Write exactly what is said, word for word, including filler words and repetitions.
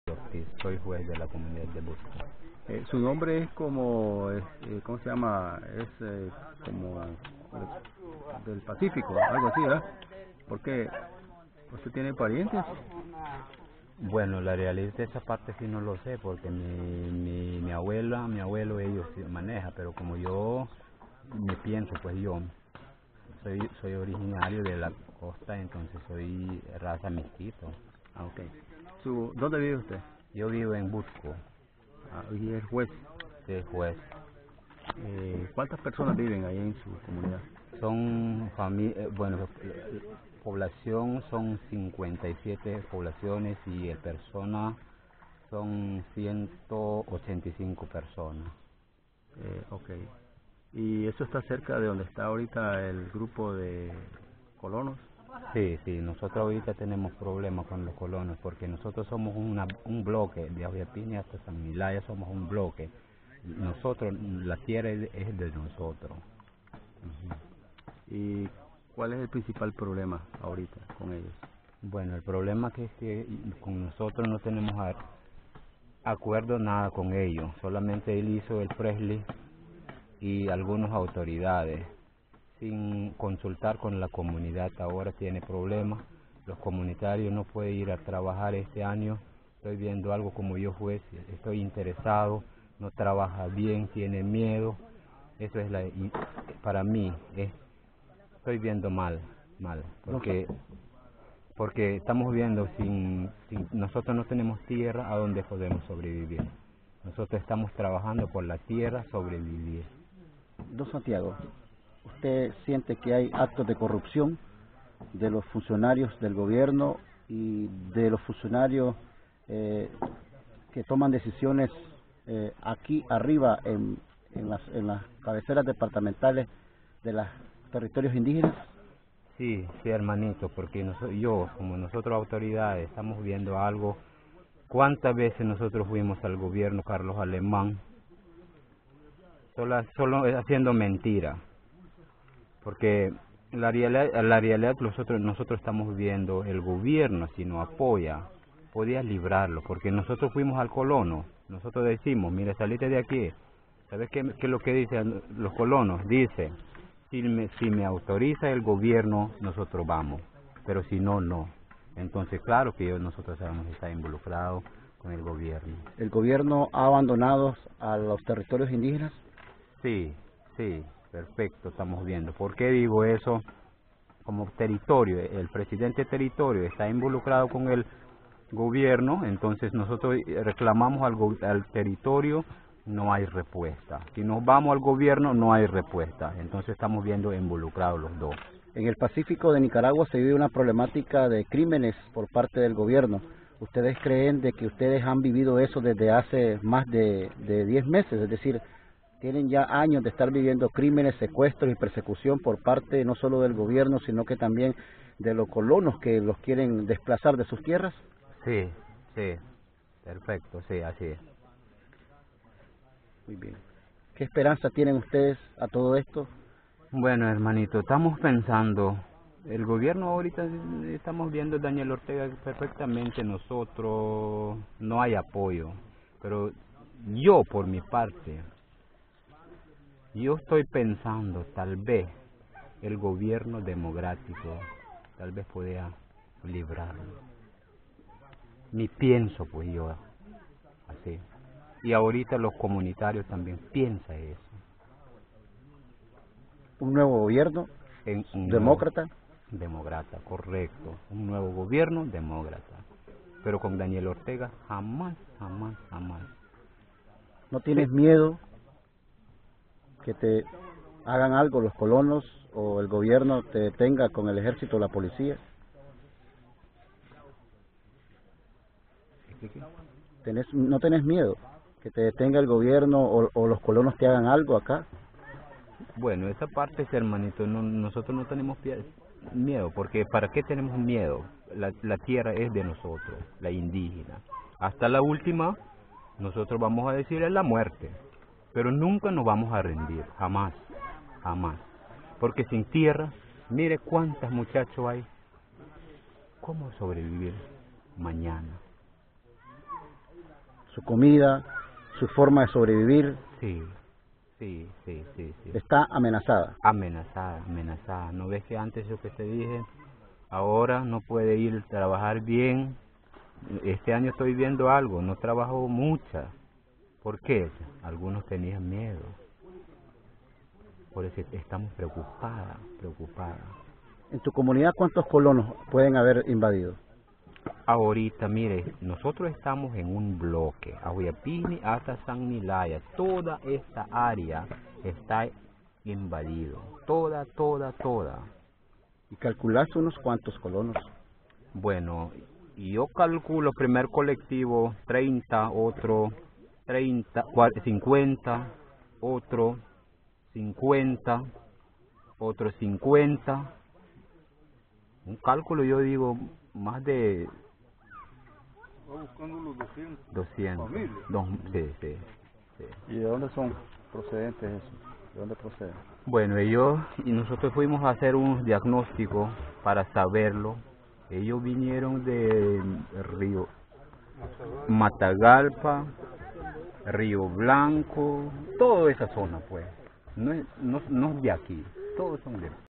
Ortiz, soy juez de la comunidad de Busco. Eh, su nombre es como, es, eh, ¿cómo se llama? Es eh, como de- del Pacífico, algo así, ¿verdad? Porque usted tiene parientes. Bueno, la realidad de esa parte sí no lo sé, porque mi, mi, mi abuela, mi abuelo, ellos sí maneja, pero como yo me pienso, pues yo soy soy originario de la costa, entonces soy raza mestizo. Ah, ok. Su, ¿Dónde vive usted? Yo vivo en Busco, Ah, y es juez. soy juez. Eh, ¿Cuántas personas viven ahí en su comunidad? Son familia, bueno, población son cincuenta y siete poblaciones y el persona son ciento ochenta y cinco personas. Eh, ok. ¿Y eso está cerca de donde está ahorita el grupo de colonos? Sí, sí, nosotros ahorita tenemos problemas con los colonos porque nosotros somos una, un bloque, de Aviapiña hasta San Milaya somos un bloque. Nosotros, la tierra es, es de nosotros. Uh-huh. ¿Y cuál es el principal problema ahorita con ellos? Bueno, el problema que es que con nosotros no tenemos a, acuerdo nada con ellos, solamente él hizo el Presley y algunas autoridades, sin consultar con la comunidad. Ahora tiene problemas, los comunitarios no pueden ir a trabajar este año. Estoy viendo algo como yo juez, estoy interesado, no trabaja bien, tiene miedo. Eso es la, para mí, es, estoy viendo mal, mal, porque porque estamos viendo sin, sin nosotros no tenemos tierra a donde podemos sobrevivir. Nosotros estamos trabajando por la tierra, sobrevivir. Don Santiago, ¿usted siente que hay actos de corrupción de los funcionarios del gobierno y de los funcionarios eh, que toman decisiones eh, aquí arriba en, en, las, en las cabeceras departamentales de los territorios indígenas? Sí, sí, hermanito, porque nosotros, yo, como nosotros autoridades, estamos viendo algo. ¿Cuántas veces nosotros fuimos al gobierno Carlos Alemán? Solo, solo haciendo mentira, porque la realidad, la realidad que nosotros, nosotros estamos viendo, el gobierno si no apoya, podía librarlo, porque nosotros fuimos al colono, nosotros decimos, mire, salite de aquí, ¿sabes qué, qué es lo que dicen los colonos? Dice, si me, si me autoriza el gobierno, nosotros vamos, pero si no, no. Entonces, claro que nosotros sabemos que está involucrado con el gobierno. ¿El gobierno ha abandonado a los territorios indígenas? Sí, sí, perfecto, estamos viendo. ¿Por qué digo eso? Como territorio, el presidente territorio está involucrado con el gobierno, entonces nosotros reclamamos al, go al territorio, no hay respuesta. Si nos vamos al gobierno, no hay respuesta. Entonces estamos viendo involucrados los dos. En el Pacífico de Nicaragua se vive una problemática de crímenes por parte del gobierno. ¿Ustedes creen de que ustedes han vivido eso desde hace más de, de diez meses? Es decir, tienen ya años de estar viviendo crímenes, secuestros y persecución por parte no solo del gobierno, sino que también de los colonos que los quieren desplazar de sus tierras. Sí, sí, perfecto, sí, así es. Muy bien. ¿Qué esperanza tienen ustedes a todo esto? Bueno, hermanito, estamos pensando, el gobierno ahorita estamos viendo Daniel Ortega perfectamente, nosotros no hay apoyo, pero yo por mi parte, yo estoy pensando tal vez el gobierno democrático tal vez pueda librarlo. Ni pienso pues yo así. Y ahorita los comunitarios también piensan eso. ¿Un nuevo gobierno En un demócrata? Nuevo, demócrata, correcto. Un nuevo gobierno demócrata. Pero con Daniel Ortega jamás, jamás, jamás. ¿No tienes sí. miedo que te hagan algo los colonos o el gobierno te detenga con el ejército o la policía? ¿Qué, qué? ¿Tenés, ¿No tenés miedo que te detenga el gobierno o, o los colonos te hagan algo acá? Bueno, esa parte, hermanito, no, nosotros no tenemos miedo, porque ¿para qué tenemos miedo? La, la tierra es de nosotros, la indígena. Hasta la última, nosotros vamos a decirle la muerte, pero nunca nos vamos a rendir, jamás, jamás. Porque sin tierra, mire cuántos muchachos hay. ¿Cómo sobrevivir mañana? su comida, su forma de sobrevivir. Sí, sí, sí, sí, sí. Está amenazada. Amenazada, amenazada. ¿No ves que antes yo que te dije, ahora no puede ir a trabajar bien? Este año estoy viendo algo, no trabajo mucha. ¿Por qué? Algunos tenían miedo. Por eso estamos preocupadas, preocupadas. ¿En tu comunidad cuántos colonos pueden haber invadido? Ahorita, mire, nosotros estamos en un bloque, Ahuayapini hasta San Milaya, toda esta área está invadido, toda, toda, toda. ¿Y calculaste unos cuantos colonos? Bueno, yo calculo primer colectivo treinta, otro treinta, cincuenta, otro cincuenta, otro cincuenta. Un cálculo yo digo más de buscando los doscientos. doscientos. Dos, sí, sí, sí. ¿Y de dónde son procedentes eso? ¿De dónde proceden? Bueno, ellos y nosotros fuimos a hacer un diagnóstico para saberlo. Ellos vinieron de Río Matagalpa, Río Blanco, toda esa zona, pues. No es, no, no es de aquí, todos son de